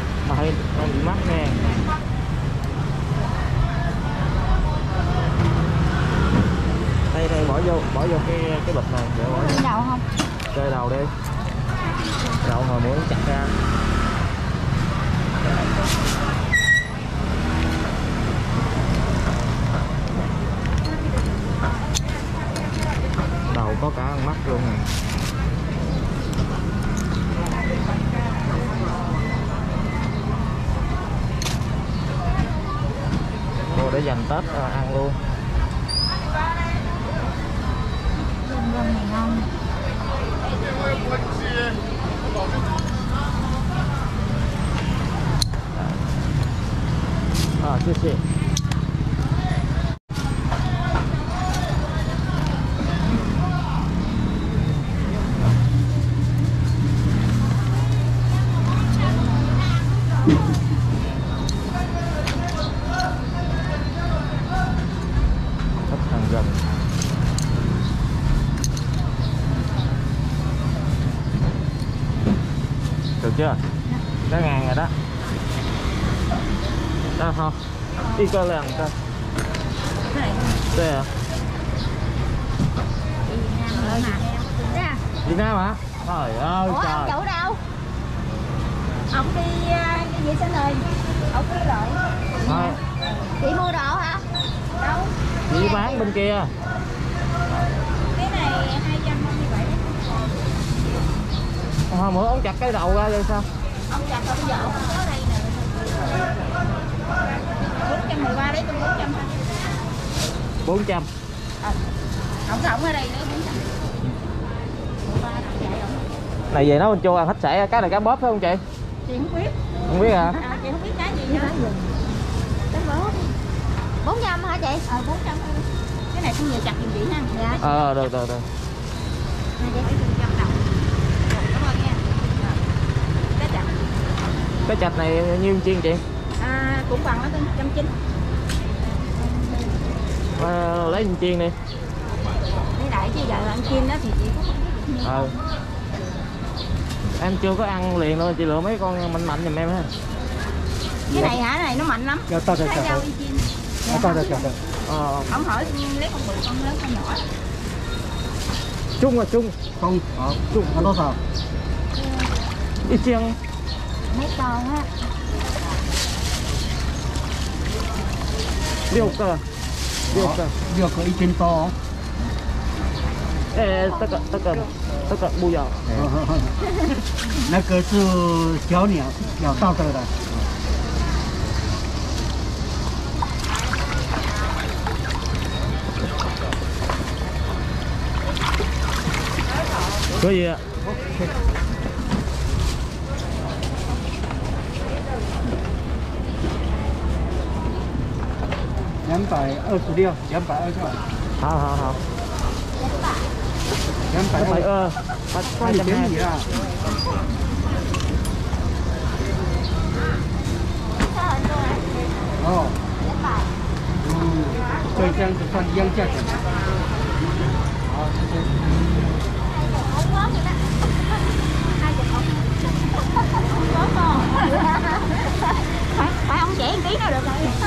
mà hơi bị mắc nè. Đây bỏ vô cái bịch này để bỏ vô đầu không? Chơi đầu đi. Đầu hồi muốn chặt ra. Đầu có cả con mắt luôn nè. Cô để dành Tết ăn luôn. Rơm này ngon. 谢谢。Khách hàng gần. Được chưa? Cả ngàn rồi đó. Đó không? Đi coi lần coi. Đây à? Việt Nam hả? Trời ơi. Ủa, trời. ông chủ đâu? Ông đi vệ sinh rồi. Ông đi rồi. Thôi. Chị mua đồ hả? Đâu? Chị bán bên kia. Cái này 257. Hồi bữa ông chặt cái đầu ra rồi sao? Ông chặt rồi bây giờ ông có đây nè. 413 đấy, tôi 400 thôi. 400. Ông rộng ở đây nữa 400. Này về nấu bên chua ăn hết sảy, cái này cá bóp phải không chị? Chị không biết. Không biết hả? Chị không biết cái gì nữa. Cái bóp. 400 hả chị? 400 thôi. Cái này cũng nhiều chặt giùm chị ha. Dạ. Được. Này chị phải 100 đồng. Cảm ơn nha. Cái chặt. Cái chạch này nhiêu chiên chị? Cũng bằng nó 190. Lấy chiên đi. Lấy đại chứ giờ ăn chiên đó thì chị cũng không biết được nhiều. Em chưa có ăn liền đâu, chị lựa mấy con mạnh giùm em ha. Cái này hả? Này nó mạnh lắm. Dạ, to rồi. Ông hỏi lấy con bự con lớn con nhỏ. Chung là chung. Không, chung là多少? Ít chiên. Mấy con á. 6個。6個 1000多。 这个不要。 那个是小鸟，咬到的。 可以。 226，222。 好。220， 快点便宜啊！哦，所以这样子算一样价钱。好，谢谢。 Phải ông trẻ một tí nữa được rồi.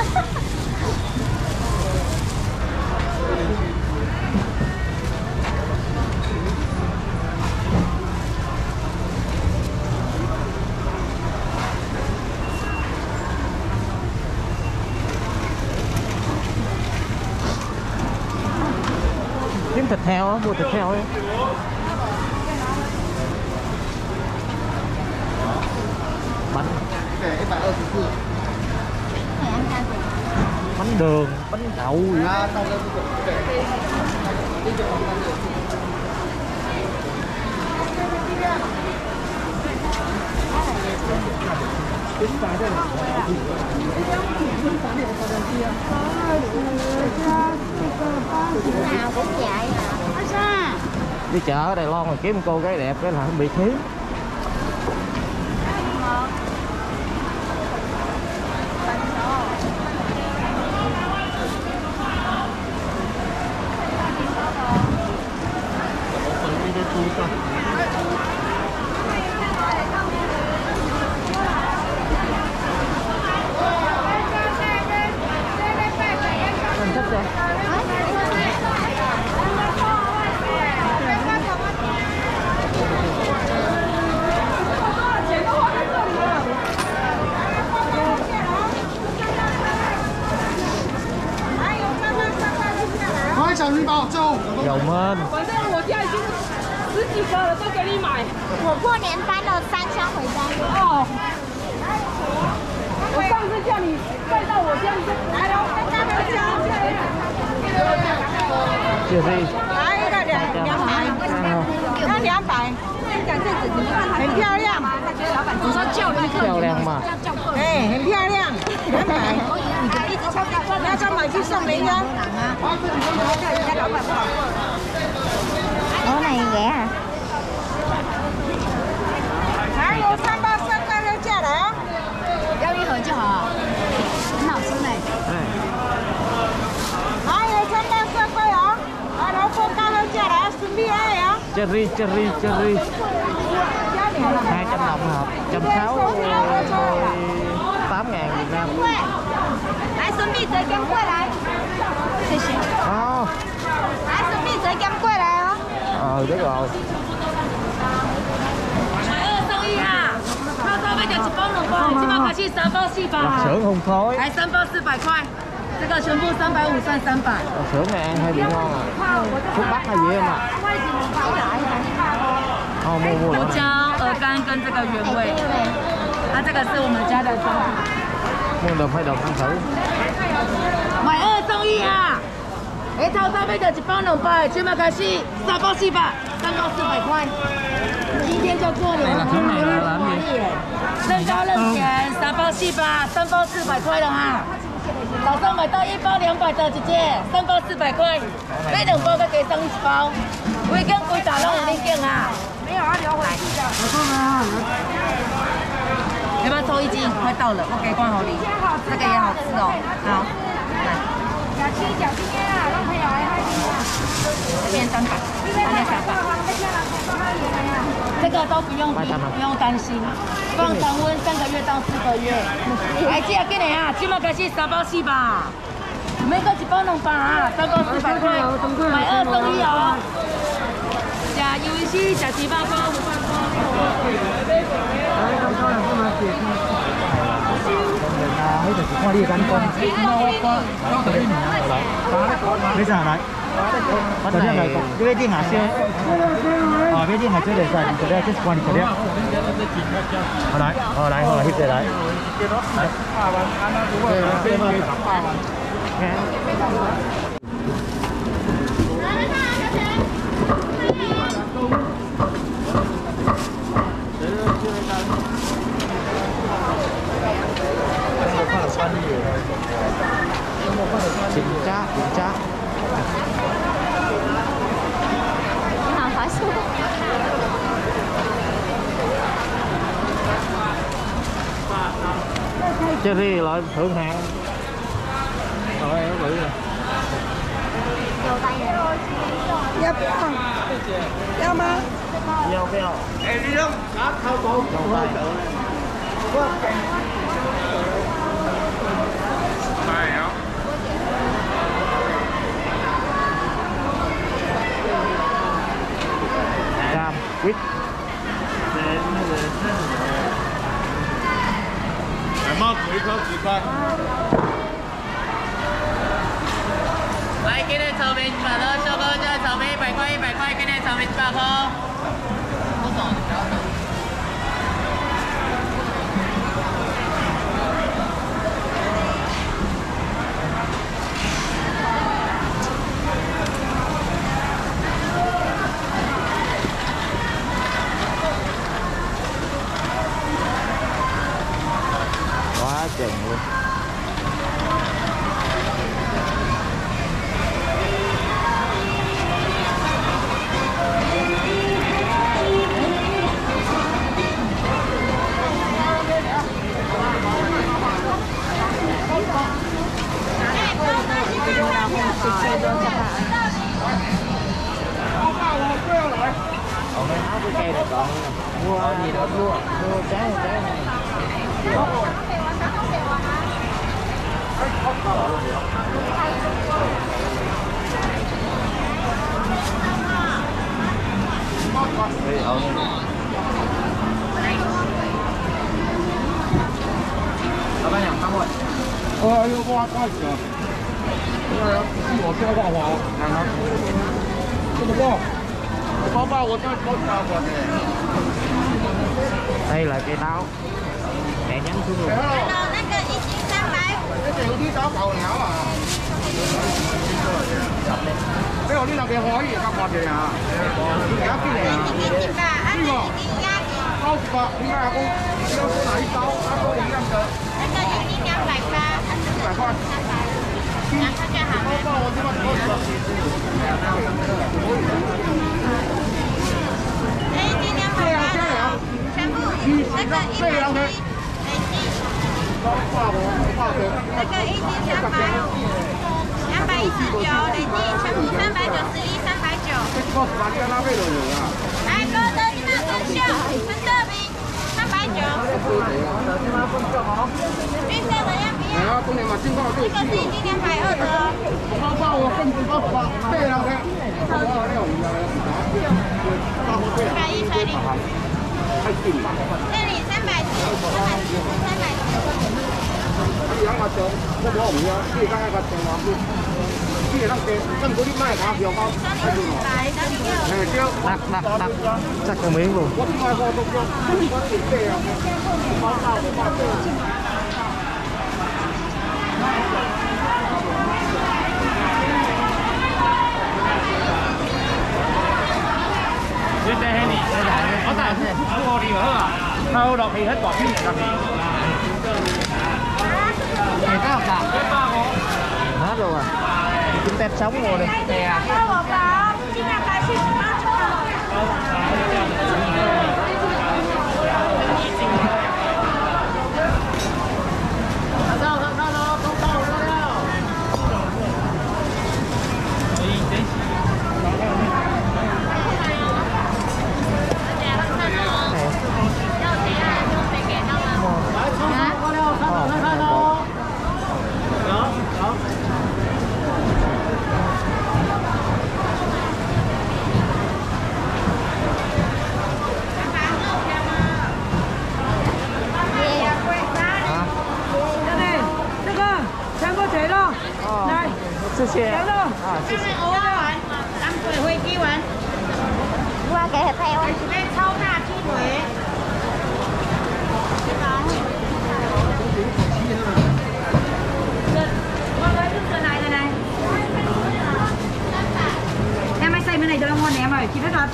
Kiếm thịt heo á, mua thịt heo ấy. Bánh. Bánh đường, bánh đậu gì đó. Nào cũng vậy à. Đi chợ ở Đài Loan mà kiếm một cô gái đẹp cái là không bị thiếu. 小鱼包就 Dầu mên. 反正我家已经十几个了，都给你买。 我过年搬了3箱回家。 哦。我上次叫你带到我家，你说来了，带到家。 Chưa đi. 来一个200，那200。很漂亮。 我说叫你客漂亮嘛。 哎，很漂亮，200。你要再买去送人家。Món này rẻ à? 还有3包3块的价的啊？ 要一盒就好，很好吃呢。 还有3包3块啊？啊，老婆高的价的，准备爱啊？ Cherry. 200 đồng hộp, 160 8.000 Việt Nam. 来，孙碧泽跟过来，谢谢。 哦， 来，孙碧泽跟过来哦。 biết rồi. 买2送1啊！套装费就1包2包，起码可惜3包4包。 Lạp xưởng hùng khói. 来3包400块，这个全部350算300。 Lạp xưởng này ăn hơi bị ngon à. Thuốc bắc hay gì không ạ? Mua 胡椒、鹅肝跟这个原味，那这个是我们家的中。 mua được phải được ăn thử. 买2送1啊！哎，套装费的1包200，全部可惜3包400，3包400块。今天就过年了，身高认钱，3包400，3包400块了哈。早上买到1包200的姐姐，3包400块，买2包再给送1包，规根规打拢有恁拣啊。没有啊，留回去的。要不要抽1斤？快到了，我给关好你。这个也好吃哦，好。小青啊，让朋友来喝这边300，3个小包。这个都不用担心，放常温3个月到4个月。来，这个你啊，今麦开始3包400，每个1包200啊，3包400块，买2送1哦。吃鱿鱼丝，吃2包500块。 迄就是看你的眼光。你啥来？我这来讲，你要定下先。要定下这个噻，这个这是关你这个。好来，好来，翕这来。 Kiểm tra. 你好，华叔。 Cherry loại thượng hạng. Rồi nó bự rồi. 有单人。 要吗？ 要不要？ 哎，你用拿掏包 Cam, quýt. 帽子1颗10块。 来，今天草莓100颗，小哥这草莓100块，100块，今天草莓100颗。不走，不要走。 Quá chừng luôn. Áo cái cây này còn mua gì đâu mua trái. 이거 뭐 할까? 我说话话，这么高，包包我这包包我的。 Đây là cây táo. Mẹ nhắn xuống luôn. 那个1斤300。 这有啲找狗鸟啊！你話呢兩件可以夾我哋啊？而家邊嚟啊？呢個98，點解阿公要哪一刀？阿公一樣的。 那个1斤280。 200塊。 然后就好了。 包我这么多。 这1斤280。全部那个100斤累计。那个1斤300，219累计全部391、390。哎，哥的你们生肖，陈德明390。绿色的要不要？这个是1斤220的哦。 包包我更不包包，对了， 110水里。这里300。 養個醬，我唔要，呢家一個醬話佢，呢個跟嗰啲咩假藥包， Đắt. Chắc có miếng luôn. 我點解我都要？我哋咩啊？包包我包嘅。 你帶起你，我帶我哋啊，後落去喺大邊嚟㗎。 Này có không? Hết luôn à. Chúng tép sống luôn đi. Nè.謝謝。謝謝。 当鬼会鸡丸。qua kệ thịt heo. Đây thau nà chi huế. Này. Em hãy xay bên này cho nó ngon này em ơi, chị biết thật.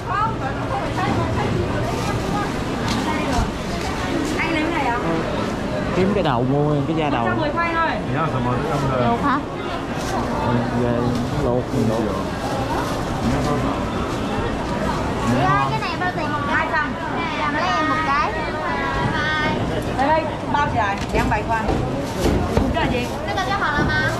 Anh lấy cái này à? Kiếm cái đầu mua cái da đầu. 110 khoai thôi. Luộc hả? Về luộc. Cái này bao tiền một cái? 200. Làm lấy em một cái. Đây, bao chị này? Em 7 khoai. Cái là gì? Cái là cái họ làm à?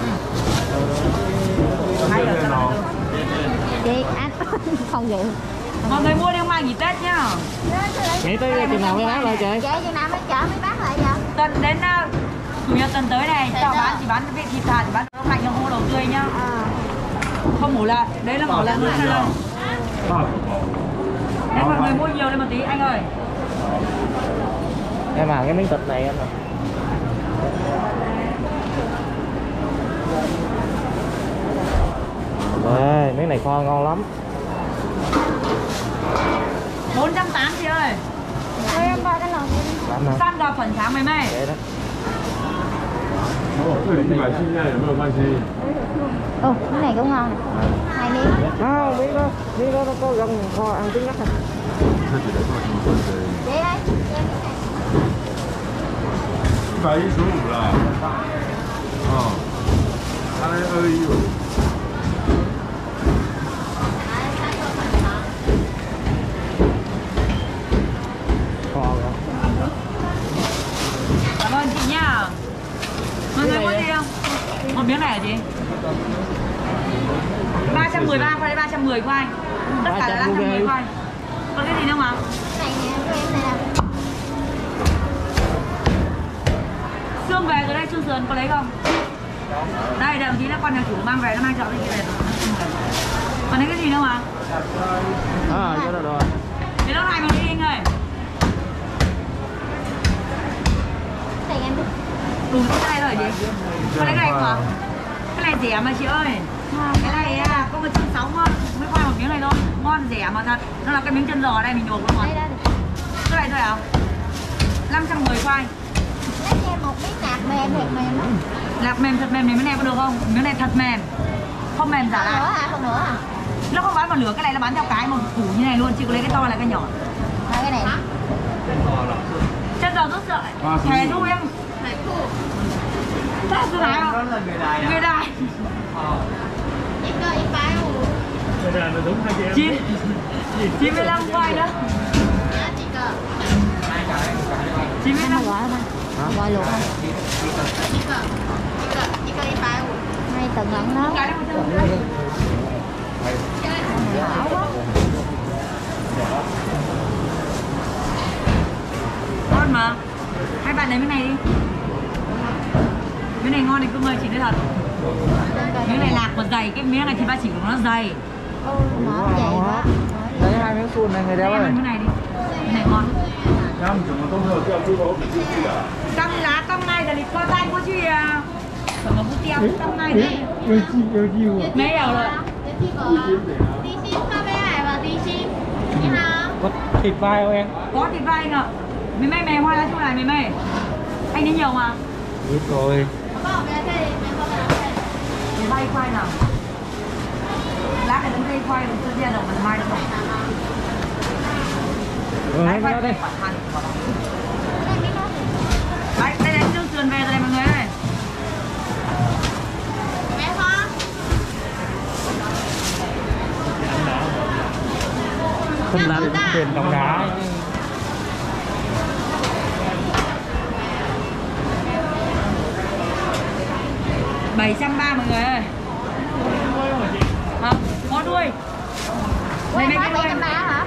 2 giờ cho chị ăn không vậy. Mọi người mua đi hôm mai nghỉ Tết nhá. Nghĩ tới chừng nào mới bán lại chị? Dạ chừng nào mới chở mới bán lại vậy? Tuần đến chủ nhật tuần tới này, tao bán chỉ bán cái thịt thà, chỉ bán đông lạnh không mua đồ tươi nhá. Không mổ lợn, đấy là mổ lợn nữa đâu. Đấy mọi người mua nhiều lên một tí anh ơi. Em à cái miếng thịt này anh à. Đây, miếng này kho ngon lắm. 480 chị ơi. Thôi em bao cái lòng đi. San gà phần sáng mày mày. Vậy đó. 这里100现在有没有关系？ Ồ, cái này cũng ngon nè. 2 miếng. Không, miếng đó nó có gần kho ăn trứng ngắt à. Vậy đây. 115啦。哦，他那215。 Cảm ơn chị nha. Mọi người mua gì không? Một miếng này hả chị? 313 khoai, 310 khoai. Tất cả là 310 khoai. Còn cái gì nữa không ạ? Cái này nè, của em này nè. Xương về rồi đây, xương sườn có lấy không? Đây, đồng chí là con nhà chủ mang về, nó mang chọn cái gì về. Còn lấy cái gì nữa không ạ? Cái đó rồi. Cái đó 2 miếng đi anh ơi. Tiền em đi. Đủ cái này rồi chị. Còn lấy cái này không ạ? Cái này rẻ mà chị ơi. Cái này à, có 160 mới khoai một miếng này thôi. Ngon rẻ mà thật. Nó là cái miếng chân giò đây mình luộc luôn. Cái này thôi à? 510 khoai. Lấy cho em một miếng nạc mềm thiệt mềm đó. Lạc mềm thật mềm này miếng này có được không? Miếng này thật mềm. Không mềm giả lại. Không nữa à? Nó không bán vào lửa, cái này nó bán theo cái một củ như này luôn. Chị có lấy cái to là cái nhỏ. Cái này hả? Chân giò rút sợi. Thề thu em. Sao cứ nói không? Người đài. Ít cơ ít bài luôn. 95 khoai đó. Chị cơ. 95 Gọi không? Gọi luôn không? Chị cơ ít bài luôn. Hai tầng lận đó. cái đấy 150. Hảo quá. Ngon mà. Hai bạn lấy cái này đi. Cái này ngon thì cứ mời chị đấy thật. Miếng này lạc mà dày, cái miếng này thì ba chỉ của nó dày. Mở vậy quá. Lấy 2 miếng xuân này người đeo ơi. Cái này đi. Cái này ngon. Căng lá căng ngay là đi qua tay của chị à. Còn nó bút tiêu căng ngay đấy. Mấy đầu rồi. Đi xin sao bé hải và đi xin. Chị hả? Có thịt vai không em? Có thịt vai nè. Mấy mày mè hoa lá chung này mấy mày. Anh đi nhiều mà. Biết rồi. Cái vai khoai nào. Lát này chúng đây khoai mình sẽ ra đầu mình mai được không? Đấy, khoai đây. Đấy, đây là xương sườn về rồi này mọi người ơi. Bé Hoa. Không làm tiền đồng đá. $730 mọi người ơi. Hả? Có đuôi. Này mấy cái đuôi. 730 hả?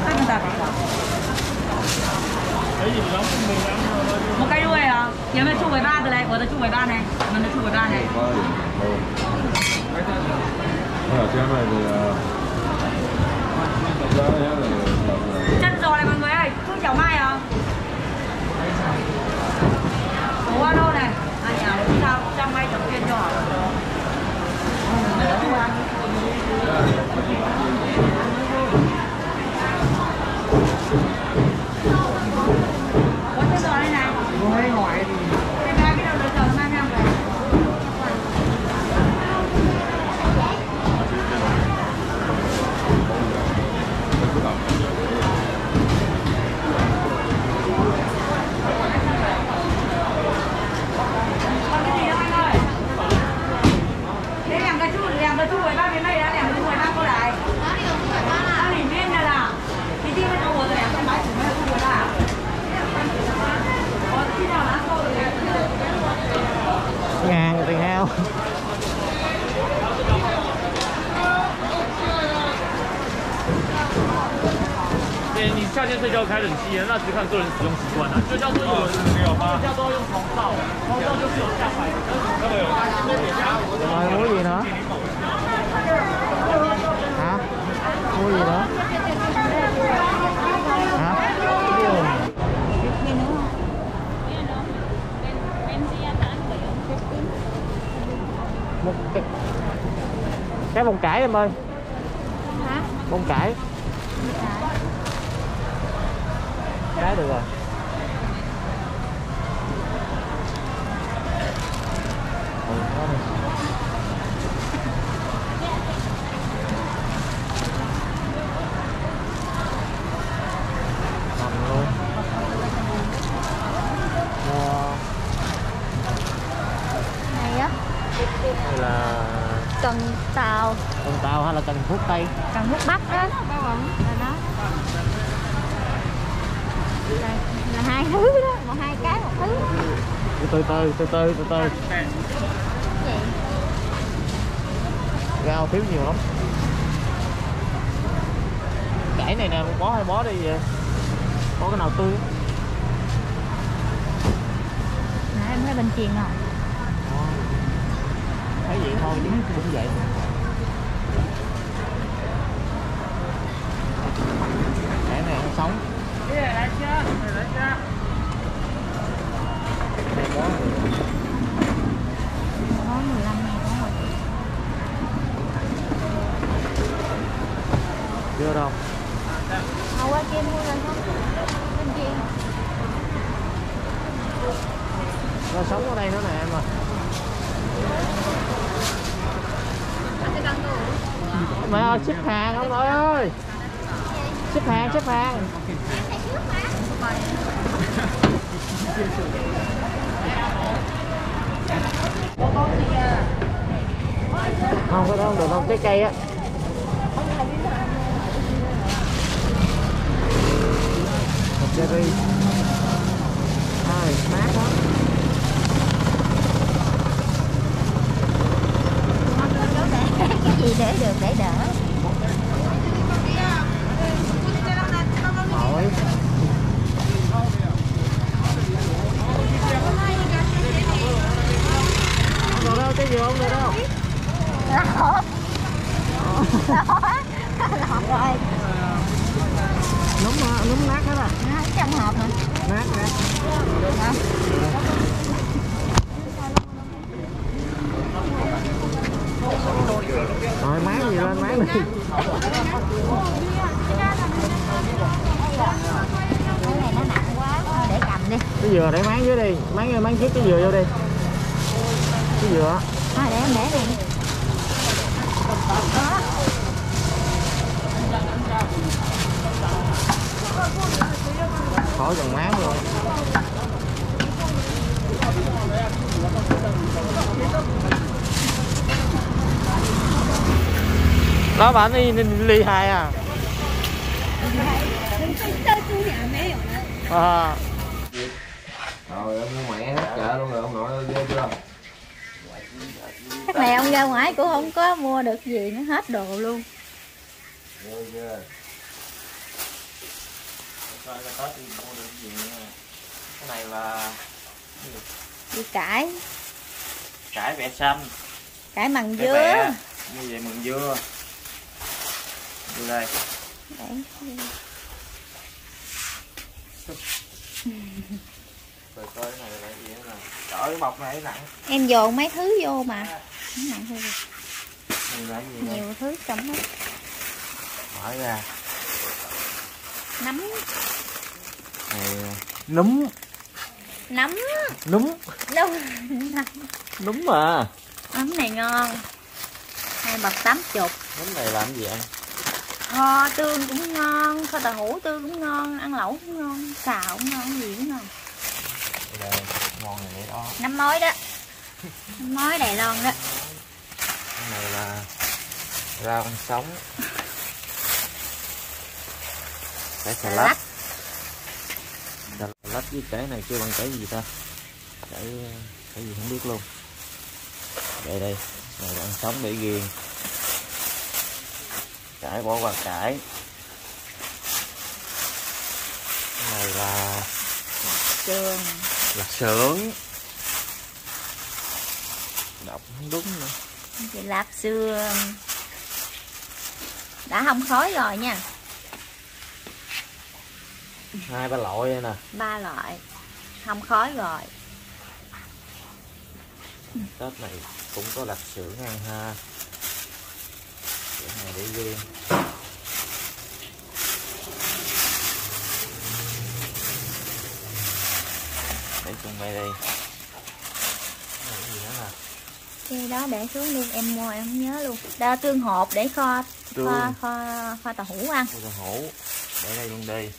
Một cái đuôi à? Kiếm là chu 13 từ này, ở đây chu 13 này. Mình là chu 13 này. Chân giò này mọi người ơi, thương chảo mai à? Ủa đâu này? À nhà sao trăm mai chồng kia cho. Có chân giò đây này. Cái ba cái đầu lưỡi giò mang ra về. Còn cái gì nữa anh ơi? Đấy làm cái chu 13 bên đây đã làm cái chu 13 cô lại. Nó lỉ viên này là. Thì đi với tôi rồi em không nói chúng nó chu 13. Còn khi nào ăn tôi rồi. Ngàn tiền heo. 对你夏天睡觉开冷气，那只看个人使用习惯了。就叫做有人叫做用床罩，床罩就是有下排的，那个有。 Rồi mua gì nữa? Hả? Mua gì nữa? Hả? Một cái bông cải em ơi. Hả? Bông cải. Cái được rồi. Này á. Đây là Cần tàu. cần tàu hay là cần thuốc tây? Cần hút bắp đó. Là đó. Là hai thứ đó, một hai cái một thứ. Từ từ. Gì? Rau thiếu nhiều lắm. Cải này nè, một bó hai bó đi vậy. Có cái nào tươi? Nãy em thấy bên chiền rồi. Thấy vậy thôi chứ cũng vậy. Cải này ăn sống. Hai bó. Có 15 ngàn có 1 em ơi. Mày ơi, xếp hàng ông nội ơi. Xếp hàng, xếp hàng. Không có đâu, được đâu, trái cây á. Cherry. Rồi, mát lắm. Cái gì để được để đỡ. Rồi. Không được đâu, cái gì không được đâu. Lọt. Lọt rồi. Núm nát hết à. Nó trong hộp hả? Nát nè. Hả? Rồi máng gì lên máng đi. Cái này nó nặng quá, để cầm đi. Cái dừa để máng dưới đi, máng trước cái dừa vô đi. Cái dừa. Thôi để em để này. Đó. Khỏi gần máng luôn. Đó bạn đi ly 2 à. À. Rồi ông mua mẹ hết chợ luôn rồi ông nội ơi, ghê chưa? Chắc này ông ra ngoài cũng không có mua được gì nữa, hết đồ luôn. Ghê chưa? Coi là Tết thì mua được gì nha. Cái này là Đi cải, cải bẹ xanh, cải mằng cải dứa. bẹ, như vậy mừng dưa. Đưa đây. Đấy. Rồi coi cái này là gì nè. Trời ơi, cái bọc này nặng. Em dồn mấy thứ vô mà. Nó nặng hơn. Này là gì nè? Nhiều thứ trong đó. Mở ra. Nấm. Này núm. Nấm. Núm. Đâu. Núm mà. Nấm này ngon. 2 bọc 80. Núm này làm gì ăn? Kho tương cũng ngon, kho tàu hũ tương cũng ngon, ăn lẩu cũng ngon, xào cũng ngon, gì cũng ngon. Đây, ngon này vậy đó. Nấm mối đó. Nấm mối Đài Loan đó. Cái này là rau ăn sống. Cái xà lách. Xà lách với cái này kêu bằng cái gì ta? Cái gì không biết luôn. Đây đây, này là ăn sống để ghiền. Cải bỏ qua cải. Cái này là Sườn. là xưởng. Đọc không đúng nữa. Chị lạp sườn. Đã hong khói rồi nha. 2-3 loại đây nè. 3 loại. Hong khói rồi. Tết này cũng có lạp xưởng ăn ha. Cái này để riêng. Để trong đây đây. Cái gì nữa nè. Cái đó để xuống đi, em mua em không nhớ luôn. Đó tương hộp để kho kho tàu hũ ăn. Tàu hũ. Để đây luôn đi.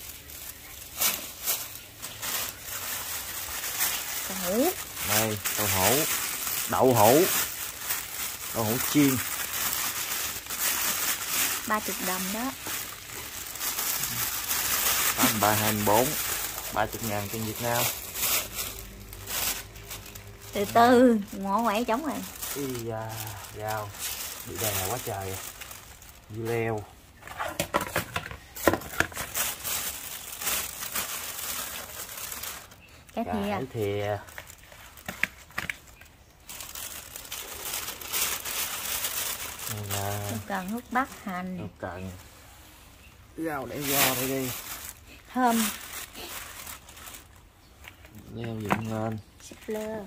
Tàu hũ. Đây, tàu hũ. Đậu hũ. Đậu hũ chiên. 30 đồng đó. 8324. 30.000 tiền Việt Nam. Từ từ, ngộ quậy trống rồi. Ý da, rau. Bị đè quá trời. Dưa leo. Cái thìa. Cái thìa. Này là Không cần hút bắc hành. không cần. Rau để do đây đi. Thơm. Leo dựng lên. Súp lơ.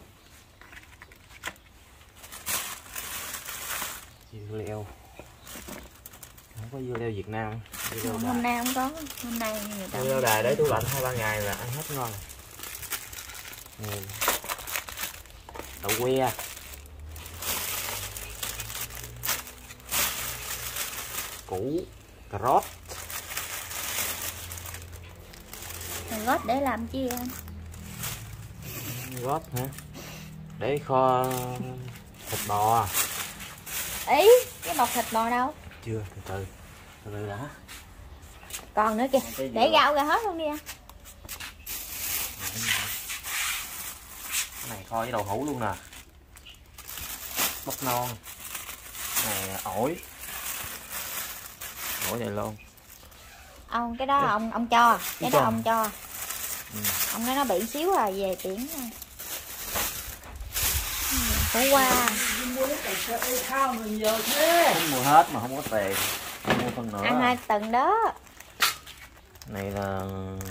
Dưa leo. Không có dưa leo Việt Nam. Dưa leo Hôm nay không có. Hôm nay người ta. Dưa leo đài để tủ lạnh 2-3 ngày là ăn hết ngon. đậu que, củ, cà rốt. Cà rốt để làm chi anh? Rốt hả? Để kho thịt bò. Ý, cái bọc thịt bò đâu? Chưa, từ từ đã. Còn nữa kìa, để rau ra hết luôn đi anh. Cái này kho với đậu hũ luôn nè. Bắp non. Cái này ổi. Ổi này luôn. Ông cái đó ông cho, cái đó cho. ông cho. Ừ. Ông nói nó bị xíu à, về tiễn. Khổ qua. Không mua hết mà không có tiền. Không mua phần nữa. Ăn 2 tuần đó. Này là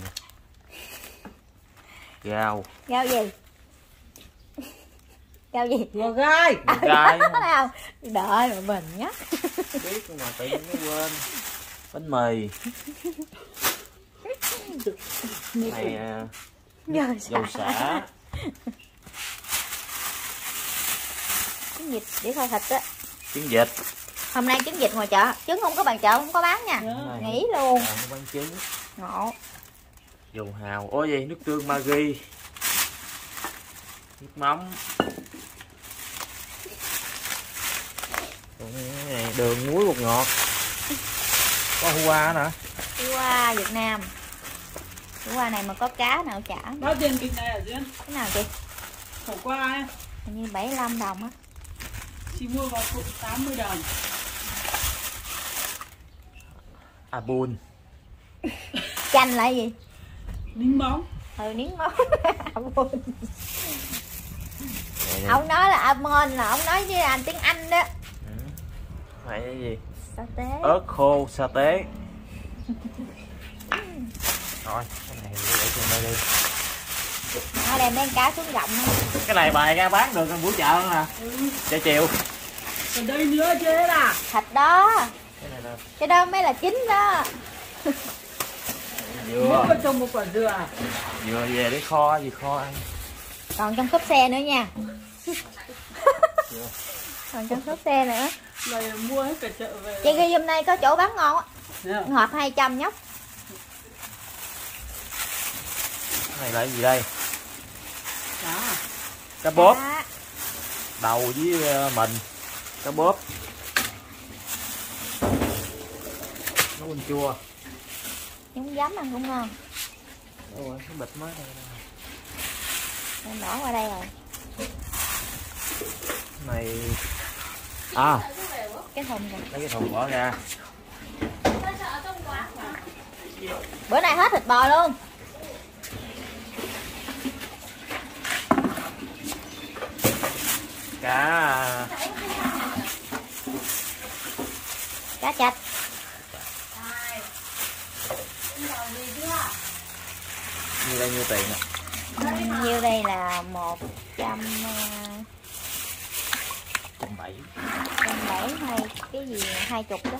rau. Rau gì? Rau gì? Rau gai. Gai. Không? Đợi mà mình nhá. Biết nhưng mà tự nhiên mới quên. Bánh mì. Này dầu xả. Trứng vịt để kho thịt á. Trứng vịt. Hôm nay trứng vịt ngoài chợ, trứng không có bàn chợ, không có bán nha. Nghỉ luôn. Không bán trứng. Ngộ. Dầu hào. Ôi gì, nước tương Maggi. Nước mắm. Này, đường muối bột ngọt. Có hủ qua nữa. Hủ qua Việt Nam. Hủ qua này mà có cá nào chả. Bao tiền bịch này hả Duyên? Cái nào chị? Khổ qua ấy. Hình như 75 đồng á. Chị mua vào cục 80 đồng. Abun. Chanh là gì? Nín móng. Nín móng. Ông nói là almond, là ông nói với anh tiếng Anh đó. Này cái gì? Sa tế. Ớt khô sa tế. Rồi, cái này để trên đây đi. Nó đem mấy cá xuống rộng. Cái này bày ra bán được trong buổi chợ nè. Chợ chiều. Ở đây nữa chứ là Thịt đó. Cái này là Cái đó mới là chính đó. dừa. có trồng một quả dừa. Dừa về để kho, gì kho ăn. Còn trong cốp xe nữa nha. Còn trong cốp xe nữa. Này mua hết cả chợ về. Chị ghi hôm nay có chỗ bán ngon á. Yeah. Hộp 200 nhóc. Cái này là cái gì đây? Đó. Cá bóp. Đó. Đầu với mình. Cá bóp. Nó quỳnh chua. Nhúng giấm ăn cũng ngon. Ôi, cái bịch mới đây. Em bỏ qua đây rồi. Cái này à, Cái thùng này. lấy cái thùng bỏ ra. Bữa nay hết thịt bò luôn. Cá chạch. như đây nhiêu tiền nè? Nhiêu đây là 170 hay cái gì 20 đó.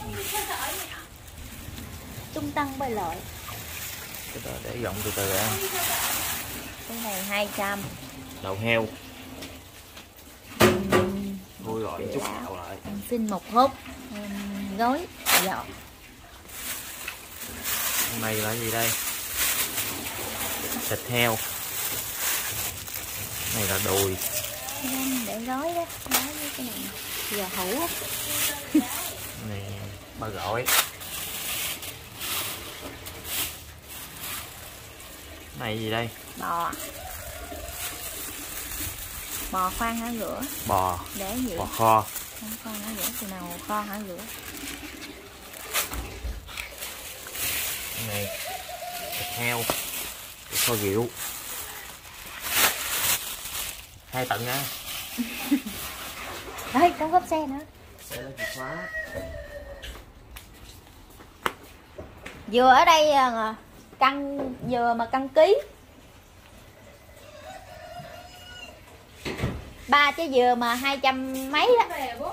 Trung tăng bơi lội. Cái đó để rộng từ từ ăn. Cái này 200. Đậu heo. Vui gọi chút đậu lại. Em xin một hút gói giọt. Cái này là gì đây? Thịt heo. Cái này là đùi. Để gói đó, gói với cái này giờ hũ. Cái này ba gỏi. Cái này gì đây? Bò. Bò khoan hả rửa. Bò. Để gì? Bò kho. Không khoan hả rửa, từ nào kho hả rửa. Cái này thịt heo. Kho rượu. 2 tận nha. Đây, trong góc xe nữa. Đây là chìa khóa. Dừa ở đây cân dừa mà cân ký. 3 trái dừa mà 200 mấy đó.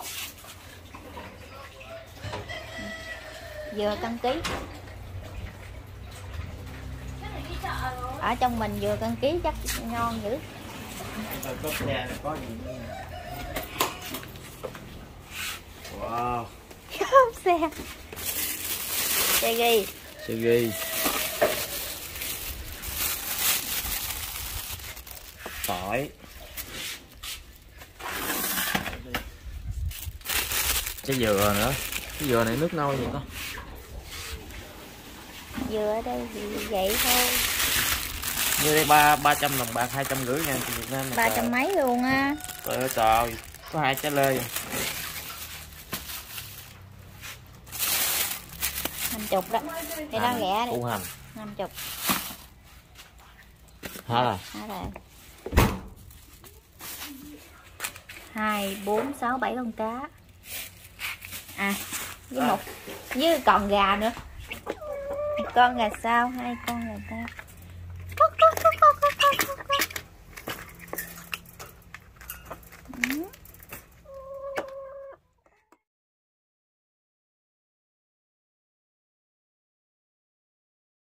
Dừa cân ký. Ở trong mình dừa cân ký chắc ngon dữ. Cốp xe có gì nữa? Wow. Cốp xe. Xe ghi. Xe ghi. Tỏi. Trái dừa nữa. Cái dừa này nước nâu vậy con? Dừa ở đây thì vậy thôi. Như đây 300 đồng bạc, 250 nha, Việt Nam này. 300 mấy luôn á. Trời ơi trời, có 2 trái lê. 50 đó. Cái đó rẻ đi. Củ hành. 50. Hả là? Hả rồi. 2, 4, 6, 7 con cá. À, với một với còn gà nữa. Một con gà sao, 2 con gà ta.